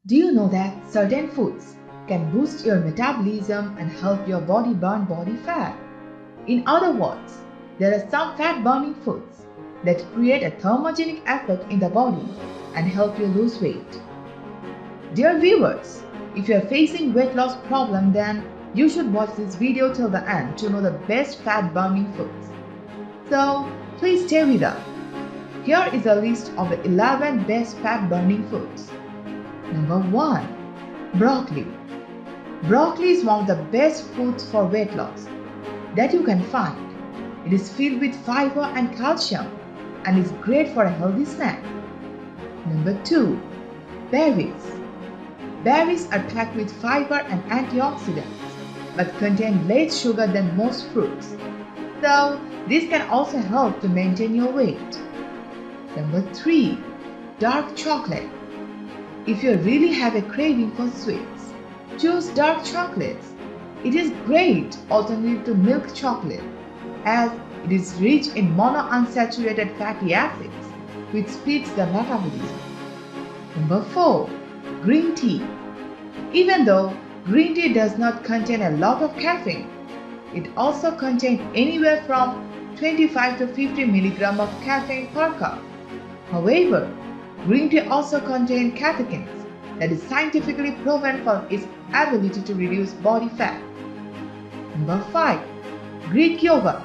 Do you know that certain foods can boost your metabolism and help your body burn body fat? In other words, there are some fat burning foods that create a thermogenic effect in the body and help you lose weight. Dear viewers, if you are facing weight loss problem, then you should watch this video till the end to know the best fat burning foods. So please stay with us. Here is a list of the 11 best fat burning foods. Number 1. Broccoli. Broccoli is one of the best foods for weight loss that you can find. It is filled with fiber and calcium and is great for a healthy snack. Number 2. Berries. Berries are packed with fiber and antioxidants but contain less sugar than most fruits. So this can also help to maintain your weight. Number 3. Dark chocolate. If you really have a craving for sweets, choose dark chocolates. It is great alternative to milk chocolate as it is rich in monounsaturated fatty acids which speeds the metabolism. Number 4. Green tea. Even though green tea does not contain a lot of caffeine, it also contains anywhere from 25 to 50 mg of caffeine per cup. However, green tea also contains catechins that is scientifically proven for its ability to reduce body fat. Number 5. Greek yogurt.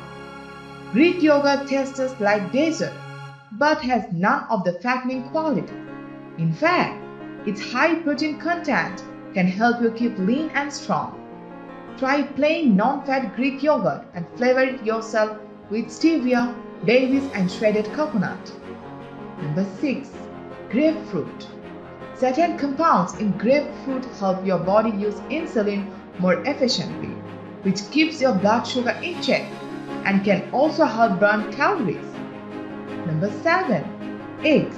Greek yogurt tastes like dessert but has none of the fattening quality. In fact, its high protein content can help you keep lean and strong. Try plain non-fat Greek yogurt and flavor it yourself with stevia, berries and shredded coconut. Number 6. Grapefruit. Certain compounds in grapefruit help your body use insulin more efficiently, which keeps your blood sugar in check and can also help burn calories. Number 7. Eggs.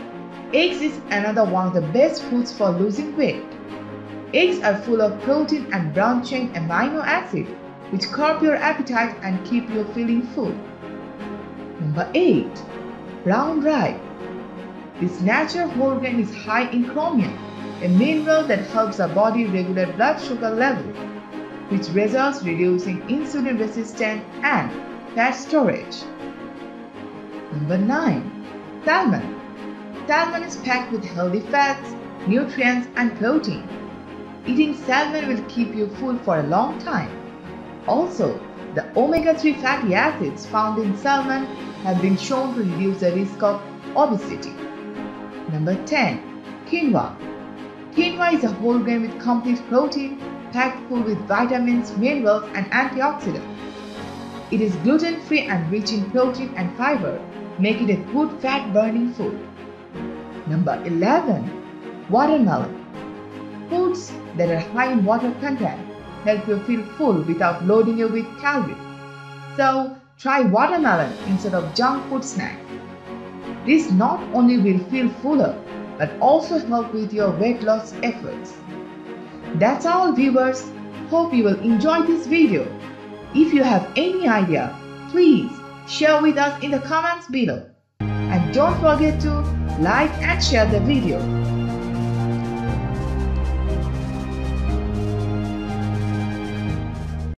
Eggs is another one of the best foods for losing weight. Eggs are full of protein and branched-chain amino acid, which curb your appetite and keep you feeling full. Number 8. Brown rice. This natural whole grain is high in chromium, a mineral that helps the body regulate blood sugar levels, which results reducing insulin resistance and fat storage. Number 9. Salmon. Salmon is packed with healthy fats, nutrients and protein. Eating salmon will keep you full for a long time. Also, the omega-3 fatty acids found in salmon have been shown to reduce the risk of obesity. Number 10. Quinoa. Quinoa is a whole grain with complete protein, packed full with vitamins, minerals and antioxidants. It is gluten-free and rich in protein and fiber, making it a good fat-burning food. Number 11. Watermelon. Foods that are high in water content help you feel full without loading you with calories. So, try watermelon instead of junk food snacks. This not only will feel fuller, but also help with your weight loss efforts. That's all viewers. Hope you will enjoy this video. If you have any idea, please share with us in the comments below. And don't forget to like and share the video.